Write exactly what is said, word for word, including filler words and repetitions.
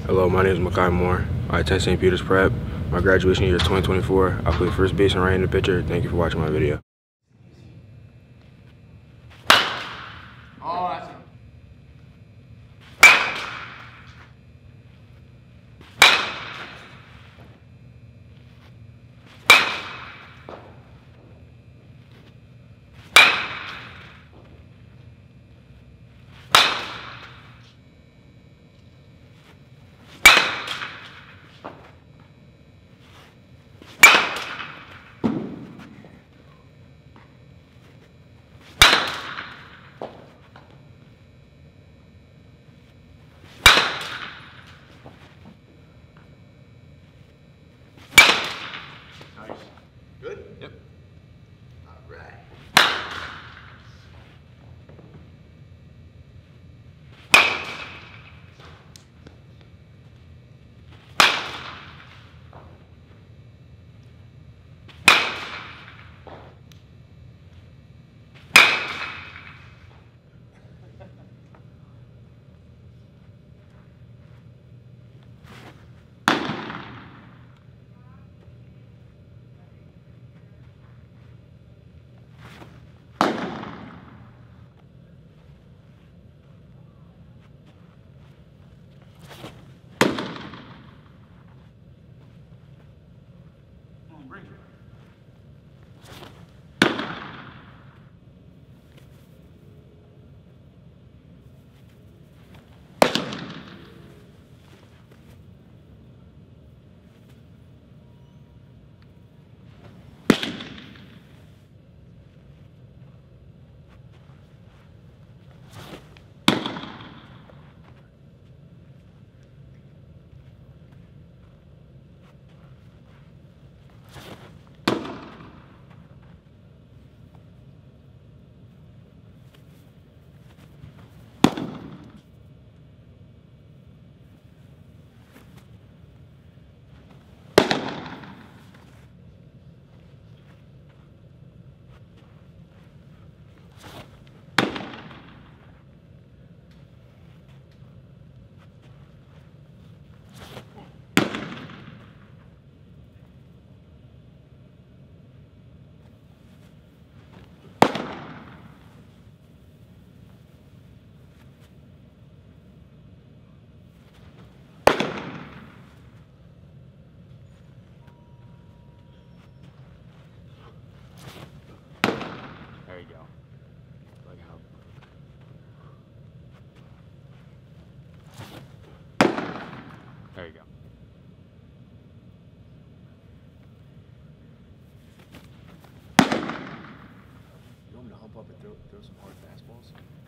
Hello, my name is Macai Moore. I attend Saint Peter's Prep. My graduation year is twenty twenty-four. I play first base and right in the pitcher. Thank you for watching my video. Oh, that's it. Nice. Good? Yep. All right. Bring it. There you go. Like how. There you go. You want me to hump up and throw, throw some hard fastballs?